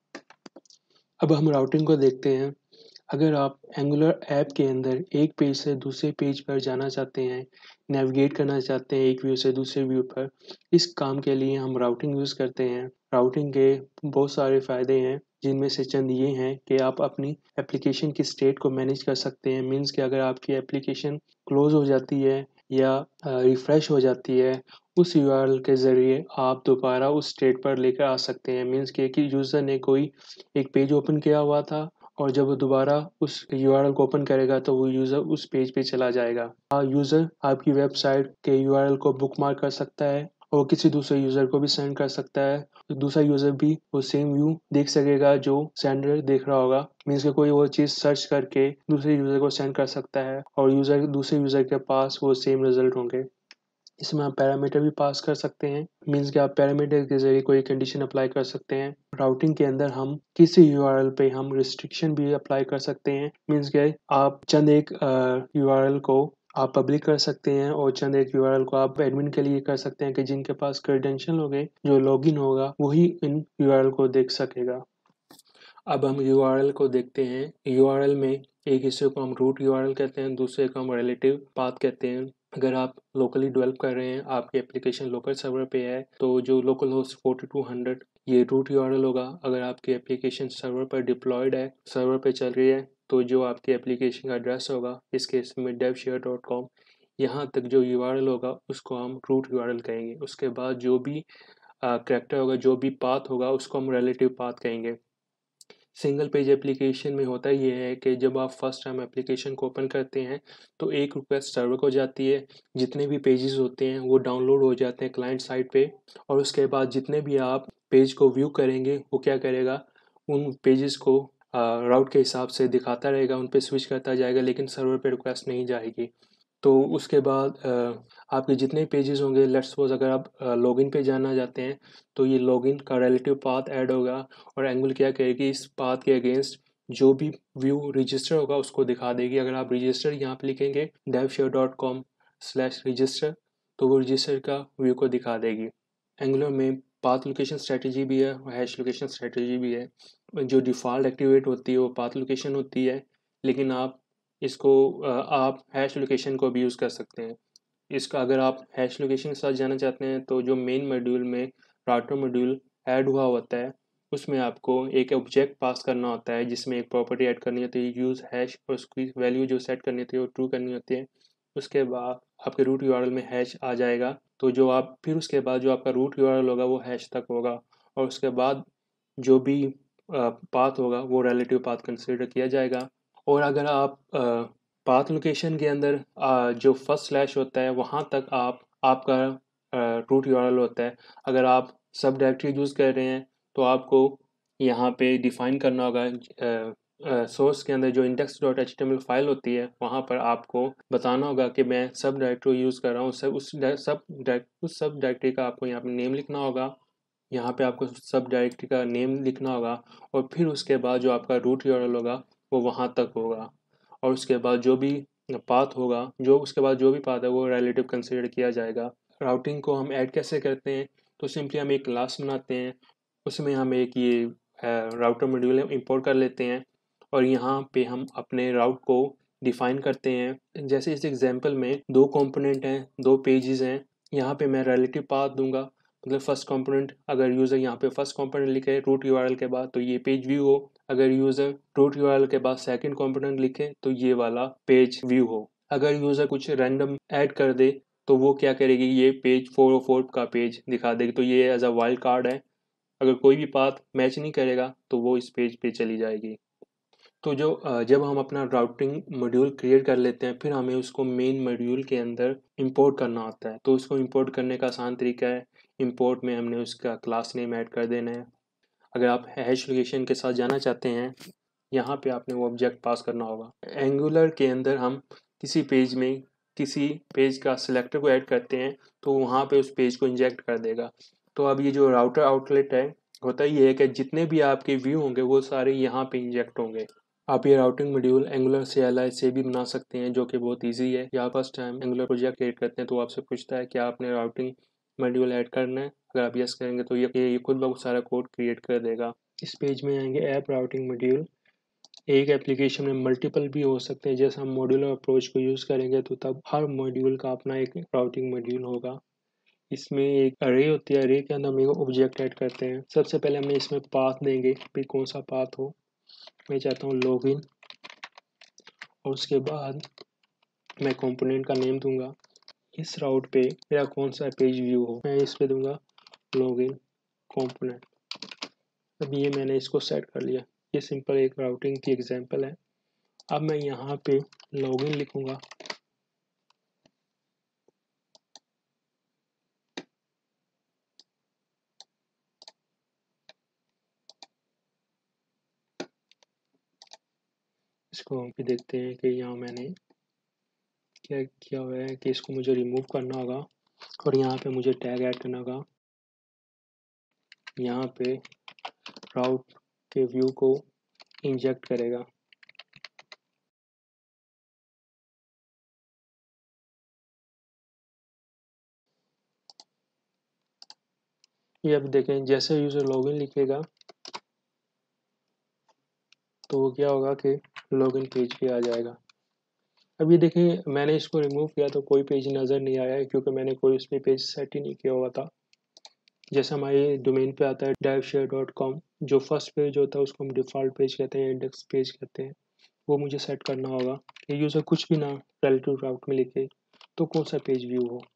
S1: अब हम राउटिंग को देखते हैं। अगर आप एंगुलर ऐप के अंदर एक पेज से दूसरे पेज पर जाना चाहते हैं, नेविगेट करना चाहते हैं एक व्यू से दूसरे व्यू पर, इस काम के लिए हम राउटिंग यूज़ करते हैं। राउटिंग के बहुत सारे फ़ायदे हैं, जिनमें से चंद ये हैं कि आप अपनी एप्लीकेशन की स्टेट को मैनेज कर सकते हैं। मीन्स कि अगर आपकी एप्लीकेशन क्लोज हो जाती है या रिफ़्रेश हो जाती है, उस यूआरएल के ज़रिए आप दोबारा उस स्टेट पर लेकर आ सकते हैं। मीन्स कि यूज़र ने कोई एक पेज ओपन किया हुआ था और जब वो दोबारा उस यूआरएल को ओपन करेगा तो वो यूज़र उस पेज पे चला जाएगा। यूज़र आपकी वेबसाइट के यूआरएल को बुकमार्क कर सकता है और किसी दूसरे यूज़र को भी सेंड कर सकता है। तो दूसरा यूज़र भी वो सेम व्यू देख सकेगा जो सेंडर देख रहा होगा। मीन्स कि कोई वो चीज़ सर्च करके दूसरे यूज़र को सेंड कर सकता है और दूसरे यूज़र के पास वो सेम रिजल्ट होंगे। इसमें आप पैरामीटर भी पास कर सकते हैं। मीन्स कि आप पैरामीटर के जरिए कोई कंडीशन अप्लाई कर सकते हैं। राउटिंग के अंदर हम किसी यूआरएल पे हम रिस्ट्रिक्शन भी अप्लाई कर सकते हैं। मीन्स कि आप चंद एक यूआरएल को आप पब्लिक कर सकते हैं और चंद एक यूआरएल को आप एडमिन के लिए कर सकते हैं कि जिनके पास क्रेडेंशियल होंगे, जो लॉगिन होगा वही इन यूआरएल को देख सकेगा। अब हम यूआरएल को देखते हैं। यूआरएल में एक हिस्से को हम रूट यूआरएल कहते हैं, दूसरे को हम रिलेटिव पाथ कहते हैं। अगर आप लोकली डेवलप कर रहे हैं, आपकी एप्लीकेशन लोकल सर्वर पे है, तो जो लोकल होस्ट 4200 ये रूट यूआरएल होगा। अगर आपकी एप्लीकेशन सर्वर पर डिप्लॉयड है, सर्वर पे चल रही है, तो जो आपकी एप्लीकेशन का एड्रेस होगा, इस केस में devshare.com, यहाँ तक जो यूआरएल होगा उसको हम रूट यूआरएल कहेंगे। उसके बाद जो भी कैरेक्टर होगा, जो भी पाथ होगा, उसको हम रिलेटिव पाथ कहेंगे। सिंगल पेज एप्लीकेशन में होता ये है कि जब आप फर्स्ट टाइम एप्लीकेशन को ओपन करते हैं तो एक रिक्वेस्ट सर्वर को जाती है, जितने भी पेजेस होते हैं वो डाउनलोड हो जाते हैं क्लाइंट साइड पे, और उसके बाद जितने भी आप पेज को व्यू करेंगे वो क्या करेगा, उन पेजेस को राउट के हिसाब से दिखाता रहेगा, उन पे स्विच करता जाएगा, लेकिन सर्वर पे रिक्वेस्ट नहीं जाएगी। तो उसके बाद आपके जितने पेजेस होंगे, लेट्स सपोज अगर आप लॉगिन पे जाना चाहते हैं तो ये लॉगिन का रिलेटिव पाथ ऐड होगा, और एंगुल क्या करेगी, इस पाथ के अगेंस्ट जो भी व्यू रजिस्टर होगा उसको दिखा देगी। अगर आप रजिस्टर यहाँ पे लिखेंगे devshare.com/register तो वो रजिस्टर का व्यू को दिखा देगी। एंगुलर में पाथ लोकेशन स्ट्रेटजी भी है और हैश लोकेशन स्ट्रेटजी भी है। जो डिफ़ॉल्ट एक्टिवेट होती है वो पाथ लोकेशन होती है, लेकिन आप इसको आप हैश लोकेशन को भी यूज़ कर सकते हैं। इसका अगर आप हैश लोकेशन के साथ जाना चाहते हैं तो जो मेन मॉड्यूल में राउटर मॉड्यूल ऐड हुआ होता है, उसमें आपको एक ऑब्जेक्ट पास करना होता है जिसमें एक प्रॉपर्टी ऐड करनी होती है यूज़ हैश, और उसकी वैल्यू जो सेट करनी होती है वो ट्रू करनी होती है। उसके बाद आपके रूट यूआरएल में हैश आ जाएगा, तो जो आप फिर उसके बाद जो आपका रूट यूआरएल होगा वो हैश तक होगा, और उसके बाद जो भी पाथ होगा वो रिलेटिव पाथ कंसिडर किया जाएगा। और अगर आप पाथ लोकेशन के अंदर जो फर्स्ट स्लैश होता है वहाँ तक आपका रूट यूआरएल होता है। अगर आप सब डायरेक्टरी यूज़ कर रहे हैं तो आपको यहाँ पे डिफ़ाइन करना होगा, सोर्स के अंदर जो index.html फाइल होती है वहाँ पर आपको बताना होगा कि मैं सब डायरेक्टरी यूज़ कर रहा हूँ। उस सब डायरेक्टरी का आपको यहाँ पे नेम लिखना होगा, यहाँ पे आपको सब डायरेक्टरी का नेम लिखना होगा, और फिर उसके बाद जो आपका रूट यूआरएल होगा वो वहाँ तक होगा, और उसके बाद जो भी पाथ होगा, जो उसके बाद जो भी पाथ है वो रिलेटिव कंसिडर किया जाएगा। राउटिंग को हम ऐड कैसे करते हैं, तो सिंपली हम एक क्लास बनाते हैं, उसमें हम एक ये राउटर मॉड्यूल इंपोर्ट कर लेते हैं, और यहाँ पे हम अपने राउट को डिफाइन करते हैं। जैसे इस एग्जांपल में दो कंपोनेंट हैं, दो पेजेस हैं, यहाँ पे मैं रिलेटिव पाथ दूंगा, मतलब फर्स्ट कंपोनेंट अगर यूज़र यहाँ पे फर्स्ट कंपोनेंट लिखे रूट यूआरएल के बाद तो ये पेज व्यू हो, अगर यूज़र रूट यूआरएल के बाद सेकंड कंपोनेंट लिखे तो ये वाला पेज व्यू हो। अगर यूज़र कुछ रैंडम ऐड कर दे तो वो क्या करेगी, ये पेज 404 का पेज दिखा देगी, तो ये एज अ वाइल्ड कार्ड है, अगर कोई भी पाथ मैच नहीं करेगा तो वो इस पेज पे चली जाएगी। तो जब हम अपना राउटिंग मॉड्यूल क्रिएट कर लेते हैं, फिर हमें उसको मेन मॉड्यूल के अंदर इंपोर्ट करना होता है। तो उसको इंपोर्ट करने का आसान तरीका है, इंपोर्ट में हमने उसका क्लास नेम ऐड कर देना है। अगर आप हैश लोकेशन के साथ जाना चाहते हैं, यहाँ पे आपने वो ऑब्जेक्ट पास करना होगा। एंगुलर के अंदर हम किसी पेज का सिलेक्टर को ऐड करते हैं तो वहाँ पे उस पेज को इंजेक्ट कर देगा। तो अब ये जो राउटर आउटलेट है, होता ये है कि जितने भी आपके व्यू होंगे वो सारे यहाँ पे इंजेक्ट होंगे। आप ये राउटिंग मॉड्यूल एंगुलर CLI से भी बना सकते हैं, जो कि बहुत इजी है। या first time Angular project create करते हैं तो आपसे पूछता है कि आपने राउटिंग मॉड्यूल ऐड करना है, अगर आप यस करेंगे तो ये खुद ब खुद सारा कोड क्रिएट कर देगा। इस पेज में आएंगे ऐप राउटिंग मॉड्यूल। एक एप्लीकेशन में मल्टीपल भी हो सकते हैं, जैसे हम मॉड्यूलर अप्रोच को यूज़ करेंगे तो तब हर मॉड्यूल का अपना एक राउटिंग मॉड्यूल होगा। इसमें एक अरे होती है, अरे के अंदर हम एक ऑब्जेक्ट ऐड करते हैं। सबसे पहले हमें इसमें पाथ देंगे, फिर कौन सा पाथ हो, मैं चाहता हूँ लॉगिन, और उसके बाद मैं कंपोनेंट का नेम दूंगा। इस राउट पे मेरा कौन सा पेज व्यू हो, मैं इस पे दूंगा लॉगिन कंपोनेंट। अब ये मैंने इसको सेट कर लिया। ये सिंपल एक राउटिंग की एग्जांपल है। अब मैं यहाँ पे लॉगिन लिखूंगा, इसको हम भी देखते हैं कि यहाँ मैंने क्या किया हुआ है कि इसको मुझे रिमूव करना होगा, और यहाँ पे मुझे टैग ऐड करना होगा। यहाँ पे राउट के व्यू को इंजेक्ट करेगा। ये अब देखें, जैसे यूजर लॉगिन लिखेगा तो वो क्या होगा कि लॉगिन पेज पे आ जाएगा। अब ये देखें, मैंने इसको रिमूव किया तो कोई पेज नज़र नहीं आया है, क्योंकि मैंने कोई उस पर पेज सेट ही नहीं किया हुआ था। जैसे हमारे डोमेन पे आता है devshare.com, जो फर्स्ट पेज होता है उसको हम डिफ़ॉल्ट पेज कहते हैं, इंडेक्स पेज कहते हैं। वो मुझे सेट करना होगा कि यूज़र कुछ भी ना रिलेटिव राउट में लिखे तो कौन सा पेज व्यू हो।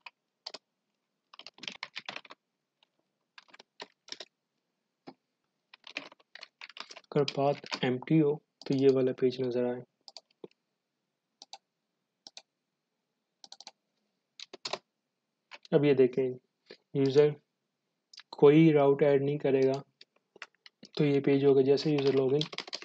S1: अगर पाथ एम्प्टी हो तो ये वाला पेज नज़र आए। अब ये देखें, यूज़र कोई राउट ऐड नहीं करेगा तो ये पेज होगा, जैसे यूज़र लॉगिन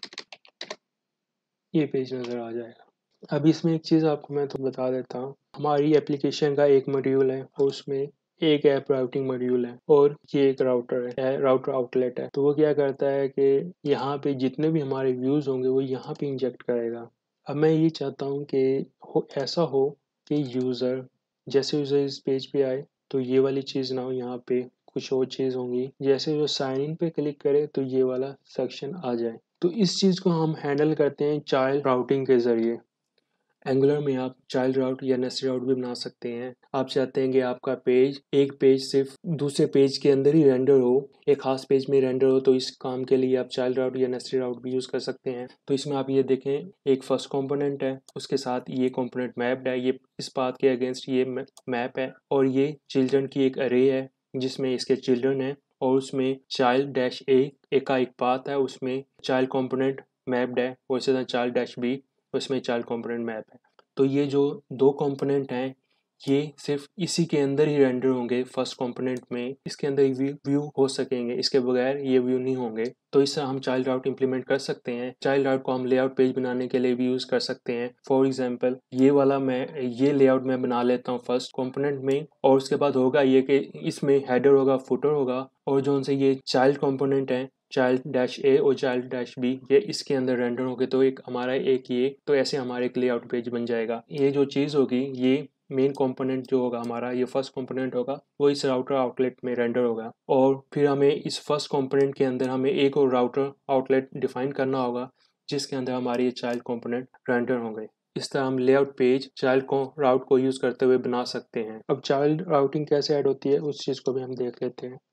S1: ये पेज नज़र आ जाएगा। अब इसमें एक चीज़ आपको मैं तो बता देता हूँ, हमारी एप्लीकेशन का एक मॉड्यूल है और उसमें एक ऐप राउटिंग मॉड्यूल है, और ये एक राउटर है, राउटर आउटलेट है। तो वो क्या करता है कि यहाँ पे जितने भी हमारे व्यूज़ होंगे वो यहाँ पे इंजेक्ट करेगा। अब मैं ये चाहता हूँ कि ऐसा हो कि यूज़र जैसे यूज़र इस पेज पे आए तो ये वाली चीज़ ना हो, यहाँ पे कुछ और चीज़ होंगी। जैसे जो साइन इन पे क्लिक करे तो ये वाला सेक्शन आ जाए। तो इस चीज़ को हम हैंडल करते हैं चाइल्ड राउटिंग के ज़रिए। एंगुलर में आप चाइल्ड राउट या नेस्टेड राउट भी बना सकते हैं। आप चाहते हैं कि आपका एक पेज सिर्फ दूसरे पेज के अंदर ही रेंडर हो, एक खास पेज में रेंडर हो, तो इस काम के लिए आप चाइल्ड राउट या नेस्टेड राउट भी यूज़ कर सकते हैं। तो इसमें आप ये देखें, एक फर्स्ट कंपोनेंट है, उसके साथ ये कंपोनेंट मैप्ड है, ये इस पाथ के अगेंस्ट ये मैप है, और ये चिल्ड्रन की एक अरे है जिसमें इसके चिल्ड्रन है, और उसमें चाइल्ड डैश ए का एक पाथ है, उसमें चाइल्ड कंपोनेंट मैप्ड है, और इसी तरह चाइल्ड डैश बी उसमें चाइल्ड कंपोनेंट मैप है। तो ये जो दो कंपोनेंट हैं ये सिर्फ इसी के अंदर ही रेंडर होंगे, फर्स्ट कंपोनेंट में इसके अंदर ही व्यू हो सकेंगे, इसके बगैर ये व्यू नहीं होंगे। तो इससे हम चाइल्ड राउट इंप्लीमेंट कर सकते हैं। चाइल्ड राउट को हम लेआउट पेज बनाने के लिए भी यूज़ कर सकते हैं। फॉर एग्जांपल ये लेआउट मैं बना लेता हूँ फर्स्ट कंपोनेंट में, और उसके बाद होगा ये कि इसमें हेडर होगा, फुटर होगा, और जो उनसे ये चाइल्ड कंपोनेंट है चाइल्ड डैश ए और चाइल्ड डैश बी ये इसके अंदर रेंडर होंगे, तो एक हमारा एक ये, तो ऐसे हमारा एक लेआउट पेज बन जाएगा। ये जो चीज़ होगी, ये मेन कंपोनेंट जो होगा हमारा, ये फर्स्ट कंपोनेंट होगा, वो इस राउटर आउटलेट में रेंडर होगा। और फिर हमें इस फर्स्ट कंपोनेंट के अंदर हमें एक और राउटर आउटलेट डिफाइन करना होगा, जिसके अंदर हमारे ये चाइल्ड कंपोनेंट रेंडर होंगे। इस तरह हम लेआउट पेज चाइल्ड को राउट को यूज़ करते हुए बना सकते हैं। अब चाइल्ड राउटिंग कैसे ऐड होती है उस चीज़ को भी हम देख लेते हैं।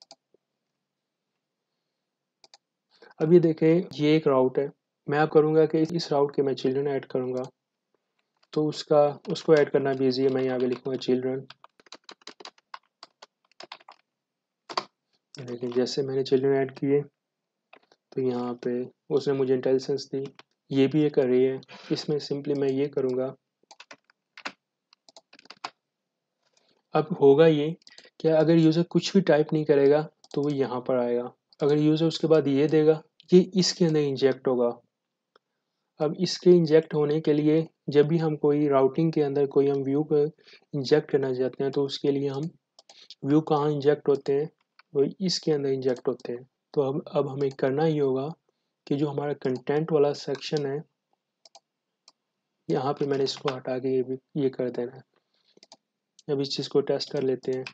S1: अब ये देखें, ये एक राउट है, मैं अब करूँगा कि इस राउट के मैं चिल्ड्रन ऐड करूँगा, तो उसको ऐड करना भी ईजी है। मैं यहाँ पे लिखूँगा चिल्ड्रन। लेकिन जैसे मैंने चिल्ड्रन ऐड किए, तो यहाँ पे उसने मुझे इंटेलिजेंस दी। ये भी एक अरे है, इसमें सिंपली मैं ये करूँगा। अब होगा ये कि अगर यूज़र कुछ भी टाइप नहीं करेगा तो वो यहाँ पर आएगा। अगर यूज़र उसके बाद ये देगा, ये इसके अंदर इंजेक्ट होगा। अब इसके इंजेक्ट होने के लिए जब भी हम कोई राउटिंग के अंदर कोई हम व्यू को इंजेक्ट करना चाहते हैं, तो उसके लिए हम व्यू कहाँ इंजेक्ट होते हैं, वो इसके अंदर इंजेक्ट होते हैं। तो अब हमें करना ही होगा कि जो हमारा कंटेंट वाला सेक्शन है, यहाँ पे मैंने इसको हटा के ये कर देना है। अब इस चीज़ को टेस्ट कर लेते हैं।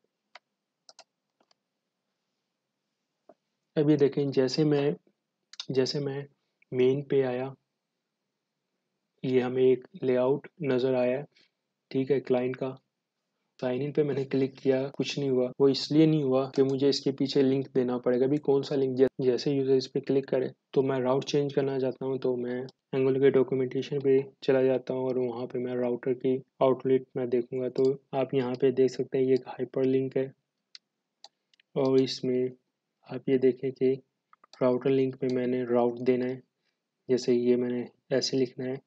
S1: अब ये देखें, जैसे मैं मेन पे आया, ये हमें एक लेआउट नज़र आया, ठीक है, क्लाइंट का। साइन इन पे मैंने क्लिक किया, कुछ नहीं हुआ। वो इसलिए नहीं हुआ कि मुझे इसके पीछे लिंक देना पड़ेगा। अभी कौन सा लिंक? जैसे यूज़र इस पर क्लिक करे, तो मैं राउट चेंज करना चाहता हूँ, तो मैं एंगुलर के डॉक्यूमेंटेशन पे चला जाता हूँ और वहाँ पे मैं राउटर की आउटलेट में देखूंगा। तो आप यहाँ पे देख सकते हैं, ये एक हाइपर लिंक है, और इसमें आप ये देखें कि राउटर लिंक पे मैंने राउट देना है। जैसे ये मैंने ऐसे लिखना है,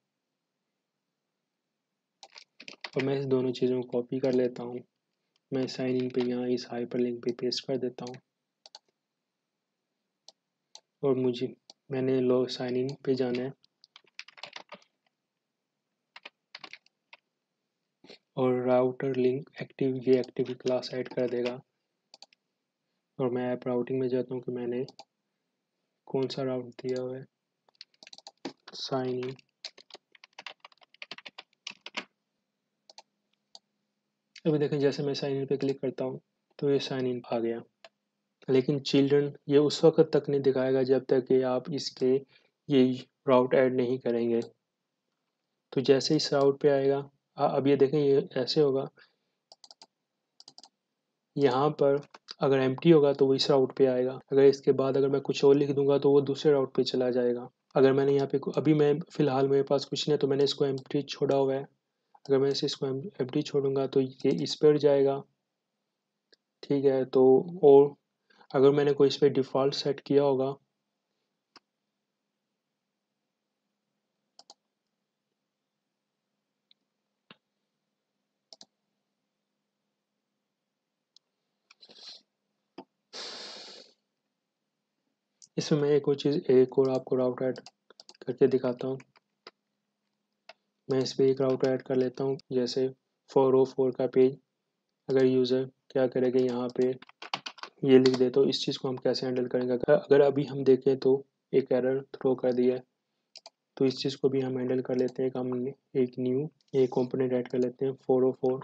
S1: और मैं इस दोनों चीज़ों को कॉपी कर लेता हूँ। मैं साइन इन पे यहाँ इस हाइपर लिंक पे पेस्ट कर देता हूँ, और मैंने लो साइन इन पे जाना है, और राउटर लिंक एक्टिव, ये एक्टिव क्लास ऐड कर देगा। और मैं ऐप राउटिंग में जाता हूँ कि मैंने कौन सा राउट दिया हुआ है, साइन इन। अभी देखें, जैसे मैं साइन इन पे क्लिक करता हूँ, तो ये साइन इन आ गया। लेकिन चिल्ड्रन ये उस वक्त तक नहीं दिखाएगा जब तक कि आप इसके ये राउट ऐड नहीं करेंगे। तो जैसे इस राउट पे आएगा, अब ये देखें, ये ऐसे होगा। यहाँ पर अगर एम्प्टी होगा तो वो इस राउट पे आएगा। अगर इसके बाद अगर मैं कुछ और लिख दूंगा तो वो दूसरे राउट पे चला जाएगा। अगर मैंने यहाँ पे अभी मैं फ़िलहाल मेरे पास कुछ नहीं है, तो मैंने इसको एम्प्टी छोड़ा हुआ है। अगर मैं इसको एम्प्टी छोड़ूंगा तो ये इस पर जाएगा, ठीक है। तो और अगर मैंने कोई इस पर डिफ़ॉल्ट सेट किया होगा, इसमें मैं एक और आपको राउट ऐड करके दिखाता हूँ। मैं इस पर एक राउट ऐड कर लेता हूँ, जैसे 404 का पेज। अगर यूज़र क्या करेगा, यहाँ पे ये लिख दे, तो इस चीज़ को हम कैसे हैंडल करेंगे? अगर अभी हम देखें तो एक एरर थ्रो कर दिया है, तो इस चीज़ को भी हम हैंडल कर लेते हैं। हम एक न्यू एक कंपोनेंट ऐड कर लेते हैं, 404।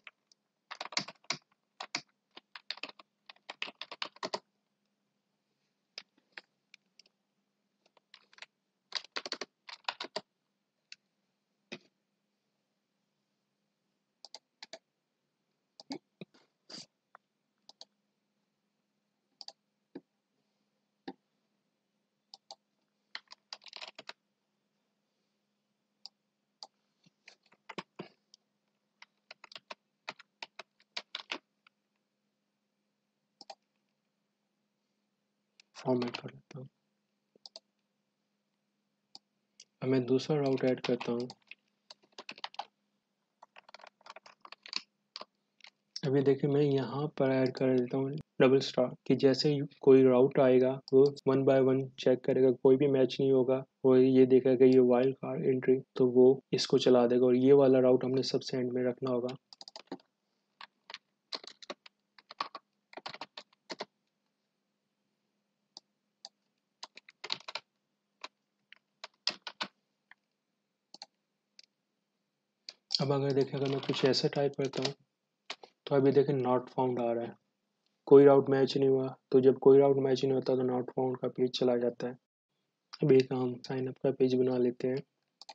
S1: फॉर्मेट कर लेता हूँ। अब मैं दूसरा राउट ऐड करता हूँ। अभी देखिए, मैं यहाँ पर ऐड कर देता हूँ डबल स्टार, कि जैसे ही कोई राउट आएगा वो 1 बाय 1 चेक करेगा, कोई भी मैच नहीं होगा, वो ये देखेगा ये वाइल्ड कार्ड एंट्री, तो वो इसको चला देगा। और ये वाला राउट हमने सबसे एंड में रखना होगा। अब अगर देखें, अगर मैं कुछ ऐसा टाइप करता हूँ तो अभी देखें नॉट फाउंड आ रहा है, कोई राउट मैच नहीं हुआ। तो जब कोई राउट मैच नहीं होता तो नॉट फाउंड का पेज चला जाता है। अब एक हम साइन अप का पेज बना लेते हैं।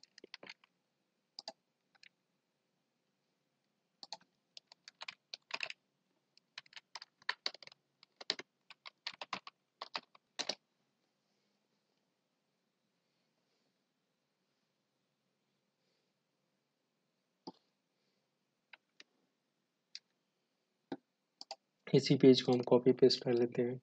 S1: इसी पेज को हम कॉपी पेस्ट कर लेते हैं।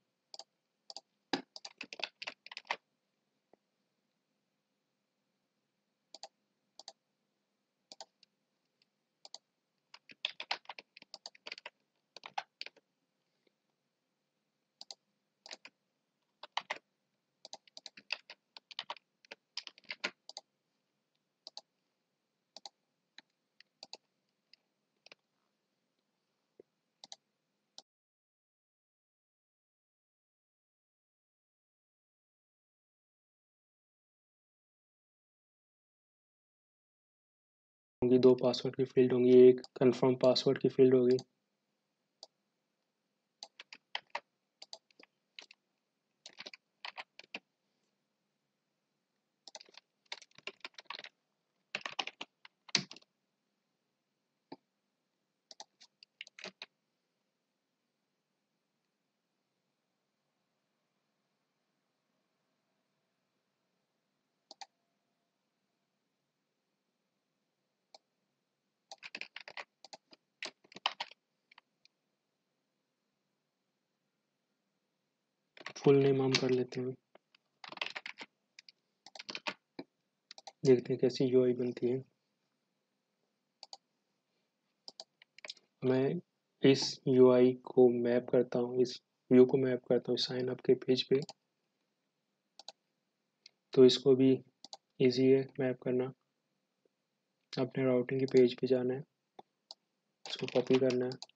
S1: होंगी दो पासवर्ड की फील्ड होंगी, एक कंफर्म पासवर्ड की फील्ड होगी। फुल नेम हम कर लेते हैं, देखते हैं कैसी यूआई बनती है। मैं इस यूआई को मैप करता हूँ, इस व्यू को मैप करता हूँ साइन अप के पेज पे। तो इसको भी इजी है मैप करना। अपने राउटिंग के पेज पे जाना है, इसको कॉपी करना है।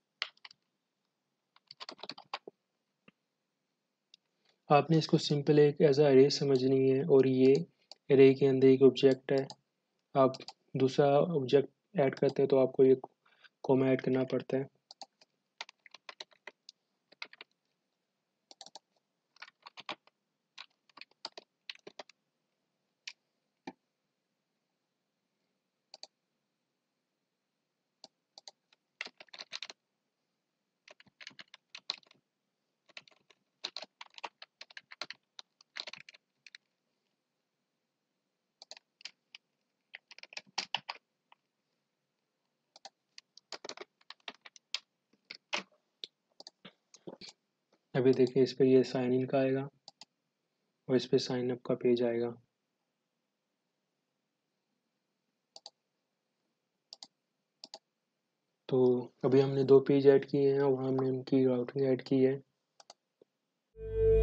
S1: आपने इसको सिंपल एक एज अ अरे समझनी है, और ये अरे के अंदर एक ऑब्जेक्ट है। आप दूसरा ऑब्जेक्ट ऐड करते हैं तो आपको ये कॉमा ऐड करना पड़ता है। अभी देखिए इस पर ये साइन इन का आएगा और इस पर साइन अप का पेज आएगा। तो अभी हमने दो पेज ऐड किए हैं और हमने उनकी राउटिंग ऐड की है।